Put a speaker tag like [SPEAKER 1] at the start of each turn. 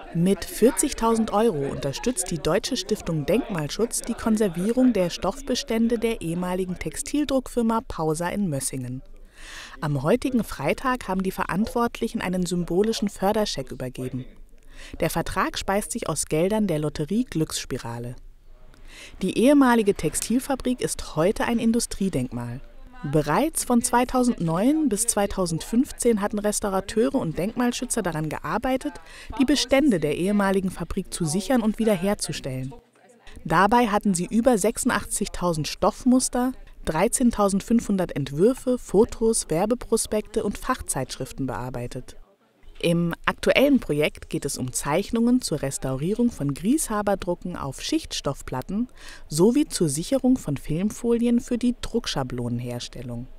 [SPEAKER 1] Mit 40.000 € unterstützt die Deutsche Stiftung Denkmalschutz die Konservierung der Stoffbestände der ehemaligen Textildruckfirma Pauser in Mössingen. Am heutigen Freitag haben die Verantwortlichen einen symbolischen Förderscheck übergeben. Der Vertrag speist sich aus Geldern der Lotterie Glücksspirale. Die ehemalige Textilfabrik ist heute ein Industriedenkmal. Bereits von 2009 bis 2015 hatten Restaurateure und Denkmalschützer daran gearbeitet, die Bestände der ehemaligen Fabrik zu sichern und wiederherzustellen. Dabei hatten sie über 86.000 Stoffmuster, 13.500 Entwürfe, Fotos, Werbeprospekte und Fachzeitschriften bearbeitet. Im aktuellen Projekt geht es um Zeichnungen zur Restaurierung von Grieshaberdrucken auf Schichtstoffplatten sowie zur Sicherung von Filmfolien für die Druckschablonenherstellung.